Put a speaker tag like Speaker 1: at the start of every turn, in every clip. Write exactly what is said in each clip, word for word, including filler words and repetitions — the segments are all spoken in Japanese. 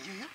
Speaker 1: 言うよ。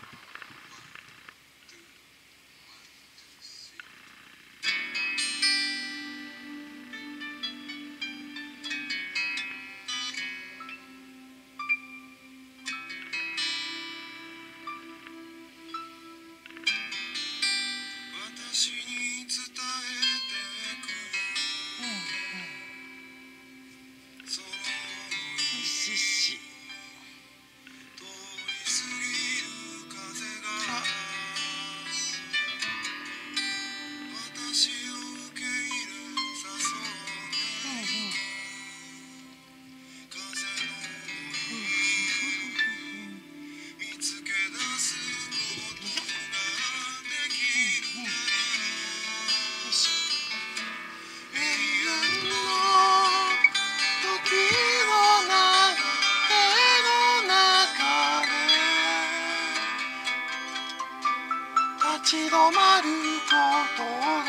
Speaker 1: 立ち止まることが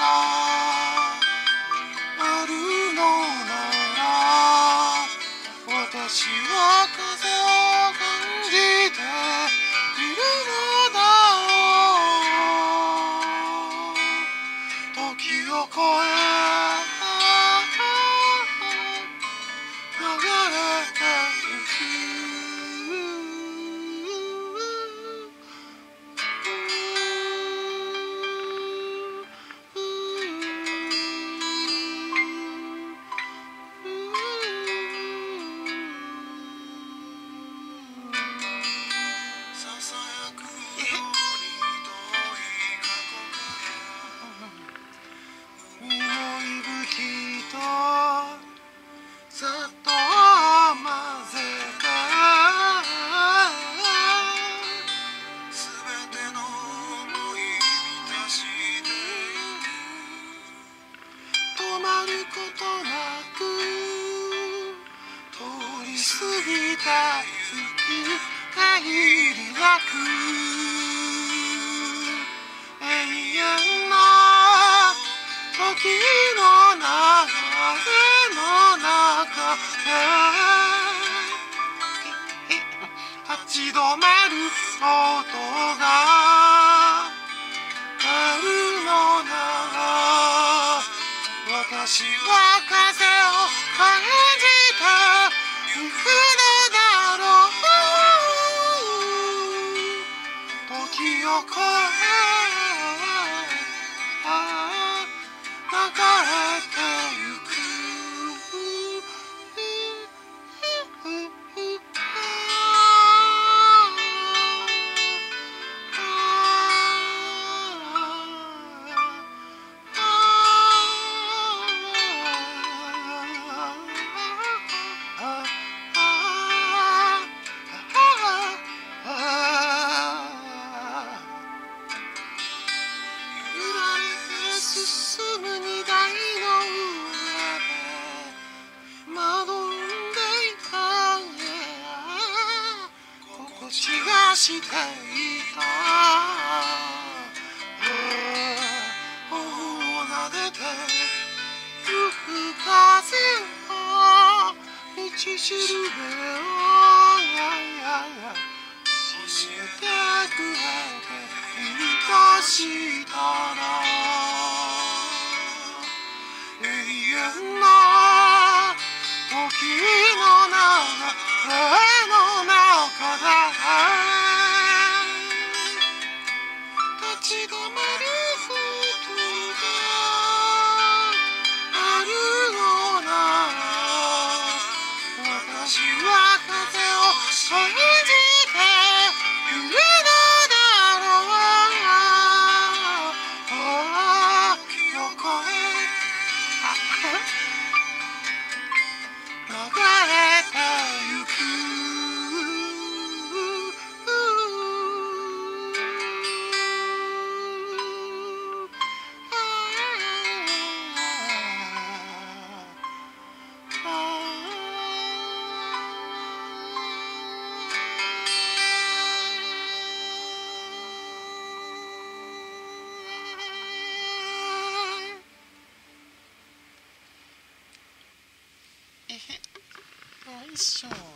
Speaker 1: あるのなら、私は風を感じているのだろう。時を超え流れてゆく私は風を感じてゆくのだろう。時を超え流れてゆくしていた頬を撫でてゆく風を道しるべを教えてくれていたしたら永遠の時の流れの中で立ち止まることがあるのなら、私は風を感じているのだろう。時を超え流れてゆくよいしょ。